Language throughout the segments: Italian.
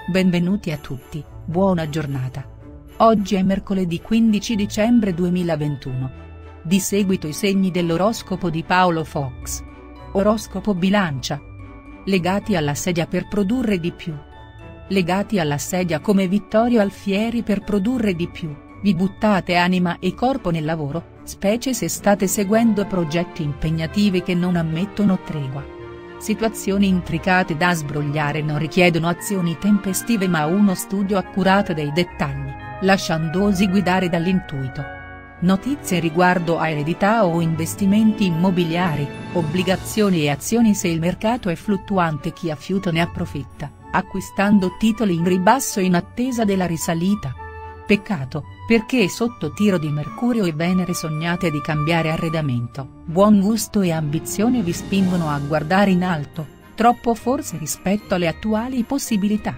Benvenuti a tutti, buona giornata. Oggi è mercoledì 15 dicembre 2021. Di seguito i segni dell'oroscopo di Paolo Fox. Oroscopo Bilancia. Legati alla sedia per produrre di più. Legati alla sedia come Vittorio Alfieri per produrre di più, vi buttate anima e corpo nel lavoro, specie se state seguendo progetti impegnativi che non ammettono tregua. Situazioni intricate da sbrogliare non richiedono azioni tempestive ma uno studio accurato dei dettagli, lasciandosi guidare dall'intuito. Notizie riguardo a eredità o investimenti immobiliari, obbligazioni e azioni. Se il mercato è fluttuante, chi ha fiuto ne approfitta, acquistando titoli in ribasso in attesa della risalita. Peccato, perché sotto tiro di Mercurio e Venere sognate di cambiare arredamento. Buon gusto e ambizione vi spingono a guardare in alto, troppo forse rispetto alle attuali possibilità.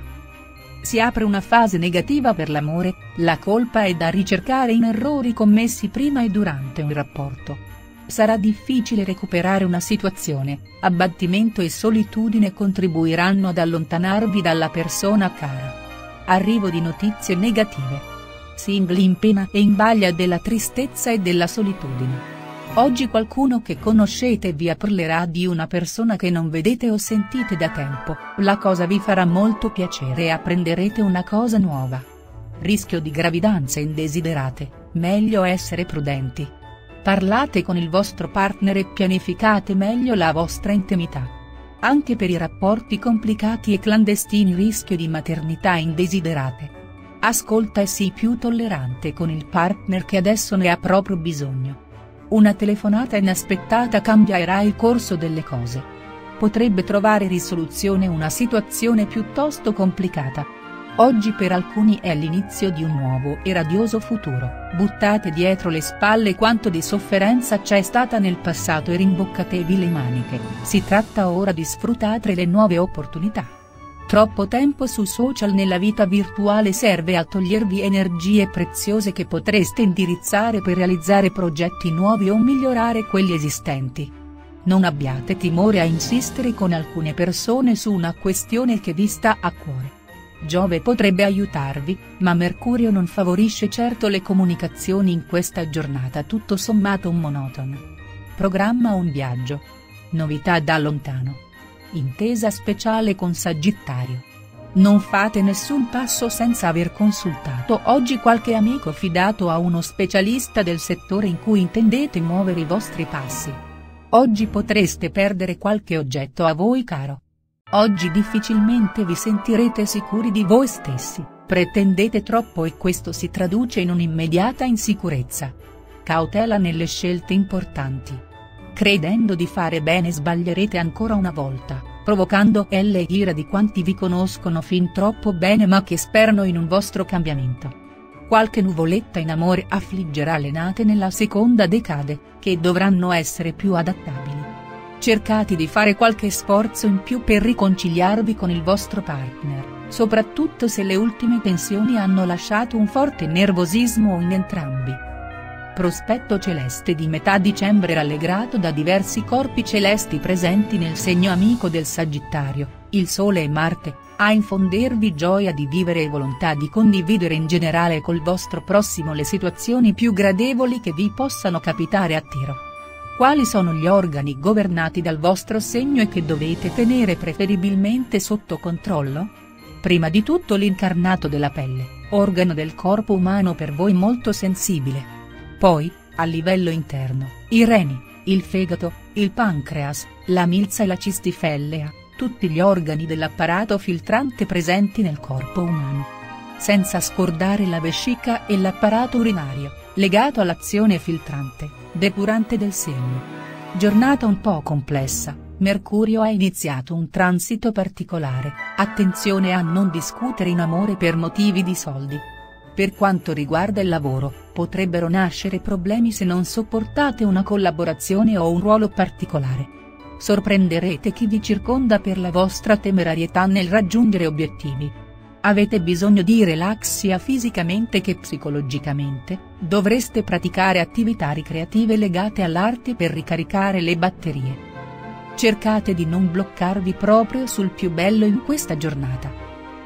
Si apre una fase negativa per l'amore, la colpa è da ricercare in errori commessi prima e durante un rapporto. Sarà difficile recuperare una situazione, abbattimento e solitudine contribuiranno ad allontanarvi dalla persona cara. Arrivo di notizie negative. Single in pena e in balia della tristezza e della solitudine. Oggi qualcuno che conoscete vi parlerà di una persona che non vedete o sentite da tempo, la cosa vi farà molto piacere e apprenderete una cosa nuova. Rischio di gravidanze indesiderate, meglio essere prudenti. Parlate con il vostro partner e pianificate meglio la vostra intimità. Anche per i rapporti complicati e clandestini rischio di maternità indesiderate. Ascolta e sii più tollerante con il partner che adesso ne ha proprio bisogno. Una telefonata inaspettata cambierà il corso delle cose. Potrebbe trovare risoluzione una situazione piuttosto complicata. Oggi per alcuni è l'inizio di un nuovo e radioso futuro. Buttate dietro le spalle quanto di sofferenza c'è stata nel passato e rimboccatevi le maniche. Si tratta ora di sfruttare le nuove opportunità. Troppo tempo su social nella vita virtuale serve a togliervi energie preziose che potreste indirizzare per realizzare progetti nuovi o migliorare quelli esistenti. Non abbiate timore a insistere con alcune persone su una questione che vi sta a cuore. Giove potrebbe aiutarvi, ma Mercurio non favorisce certo le comunicazioni in questa giornata tutto sommato monotona. Programma un viaggio. Novità da lontano. Intesa speciale con Sagittario. Non fate nessun passo senza aver consultato oggi qualche amico fidato a uno specialista del settore in cui intendete muovere i vostri passi. Oggi potreste perdere qualche oggetto a voi caro. Oggi difficilmente vi sentirete sicuri di voi stessi, pretendete troppo e questo si traduce in un'immediata insicurezza. Cautela nelle scelte importanti. Credendo di fare bene sbaglierete ancora una volta, provocando l'ira di quanti vi conoscono fin troppo bene ma che sperano in un vostro cambiamento. Qualche nuvoletta in amore affliggerà le nate nella seconda decade, che dovranno essere più adattabili. Cercate di fare qualche sforzo in più per riconciliarvi con il vostro partner, soprattutto se le ultime tensioni hanno lasciato un forte nervosismo in entrambi. Prospetto celeste di metà dicembre rallegrato da diversi corpi celesti presenti nel segno amico del Sagittario, il Sole e Marte, a infondervi gioia di vivere e volontà di condividere in generale col vostro prossimo le situazioni più gradevoli che vi possano capitare a tiro. Quali sono gli organi governati dal vostro segno e che dovete tenere preferibilmente sotto controllo? Prima di tutto l'incarnato della pelle, organo del corpo umano per voi molto sensibile. Poi, a livello interno, i reni, il fegato, il pancreas, la milza e la cistifellea, tutti gli organi dell'apparato filtrante presenti nel corpo umano. Senza scordare la vescica e l'apparato urinario, legato all'azione filtrante, depurante del segno. Giornata un po' complessa, Mercurio ha iniziato un transito particolare, attenzione a non discutere in amore per motivi di soldi. Per quanto riguarda il lavoro, potrebbero nascere problemi se non sopportate una collaborazione o un ruolo particolare. Sorprenderete chi vi circonda per la vostra temerarietà nel raggiungere obiettivi. Avete bisogno di relax sia fisicamente che psicologicamente, dovreste praticare attività ricreative legate all'arte per ricaricare le batterie. Cercate di non bloccarvi proprio sul più bello in questa giornata.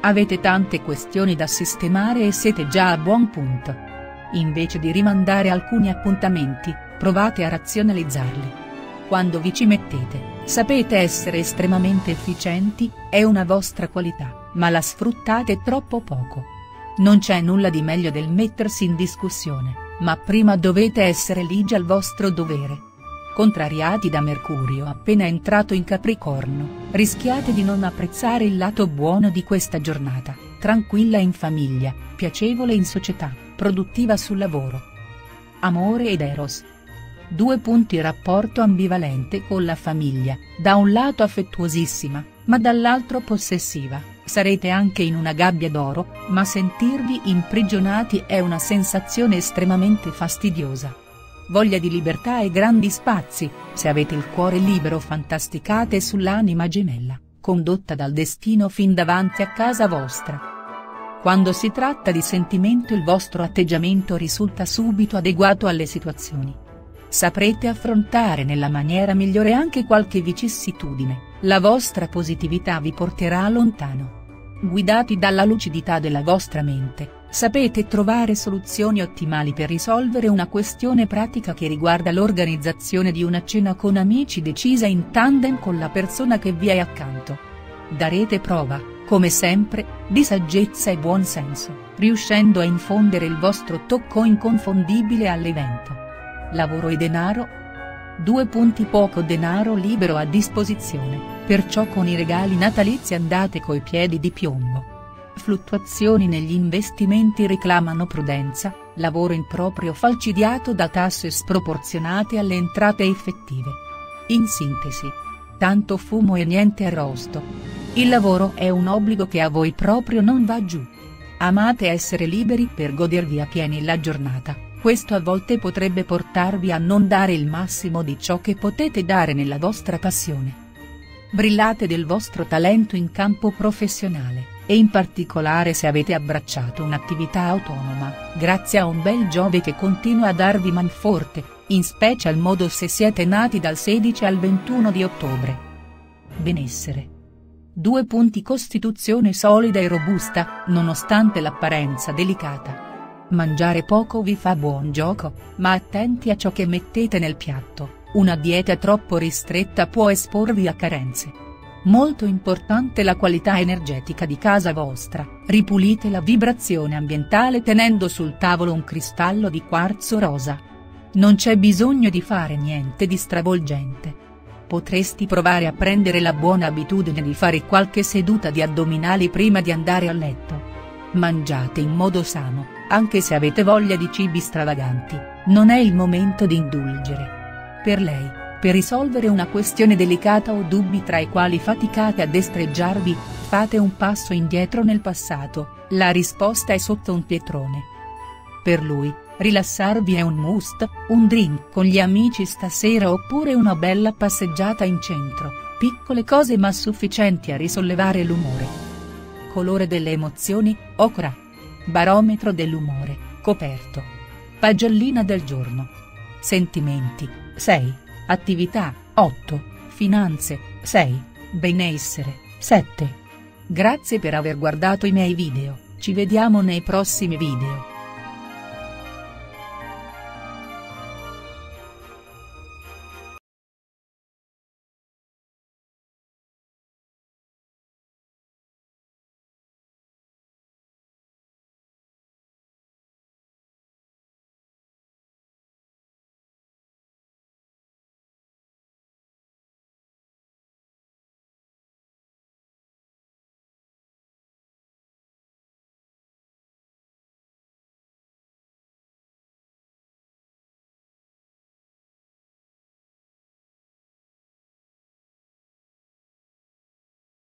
Avete tante questioni da sistemare e siete già a buon punto. Invece di rimandare alcuni appuntamenti, provate a razionalizzarli. Quando vi ci mettete, sapete essere estremamente efficienti, è una vostra qualità, ma la sfruttate troppo poco. Non c'è nulla di meglio del mettersi in discussione, ma prima dovete essere ligi al vostro dovere. Contrariati da Mercurio appena entrato in Capricorno, rischiate di non apprezzare il lato buono di questa giornata, tranquilla in famiglia, piacevole in società, produttiva sul lavoro. Amore ed Eros. 2 punti. Rapporto ambivalente con la famiglia, da un lato affettuosissima, ma dall'altro possessiva, sarete anche in una gabbia d'oro, ma sentirvi imprigionati è una sensazione estremamente fastidiosa. Voglia di libertà e grandi spazi, se avete il cuore libero fantasticate sull'anima gemella, condotta dal destino fin davanti a casa vostra. Quando si tratta di sentimento il vostro atteggiamento risulta subito adeguato alle situazioni. Saprete affrontare nella maniera migliore anche qualche vicissitudine, la vostra positività vi porterà lontano. Guidati dalla lucidità della vostra mente, sapete trovare soluzioni ottimali per risolvere una questione pratica che riguarda l'organizzazione di una cena con amici decisa in tandem con la persona che vi è accanto. Darete prova, come sempre, di saggezza e buonsenso, riuscendo a infondere il vostro tocco inconfondibile all'evento. Lavoro e denaro. 2 punti. Poco denaro libero a disposizione, perciò con i regali natalizi andate coi piedi di piombo. Fluttuazioni negli investimenti reclamano prudenza, lavoro improprio falcidiato da tasse sproporzionate alle entrate effettive. In sintesi. Tanto fumo e niente arrosto. Il lavoro è un obbligo che a voi proprio non va giù. Amate essere liberi per godervi a pieni la giornata, questo a volte potrebbe portarvi a non dare il massimo di ciò che potete dare nella vostra passione. Brillate del vostro talento in campo professionale, e in particolare se avete abbracciato un'attività autonoma, grazie a un bel Giove che continua a darvi manforte, in special modo se siete nati dal 16 al 21 di ottobre. Benessere. 2 punti. Costituzione solida e robusta, nonostante l'apparenza delicata. Mangiare poco vi fa buon gioco, ma attenti a ciò che mettete nel piatto, una dieta troppo ristretta può esporvi a carenze. Molto importante la qualità energetica di casa vostra, ripulite la vibrazione ambientale tenendo sul tavolo un cristallo di quarzo rosa. Non c'è bisogno di fare niente di stravolgente. Potresti provare a prendere la buona abitudine di fare qualche seduta di addominali prima di andare a letto. Mangiate in modo sano, anche se avete voglia di cibi stravaganti, non è il momento di indulgere. Per lei, per risolvere una questione delicata o dubbi tra i quali faticate a destreggiarvi, fate un passo indietro nel passato, la risposta è sotto un pietrone. Per lui, rilassarvi è un must, un drink con gli amici stasera oppure una bella passeggiata in centro, piccole cose ma sufficienti a risollevare l'umore. Colore delle emozioni, ocra. Barometro dell'umore, coperto. Pagellina del giorno. Sentimenti, 6, attività, 8, finanze, 6, benessere, 7. Grazie per aver guardato i miei video, ci vediamo nei prossimi video.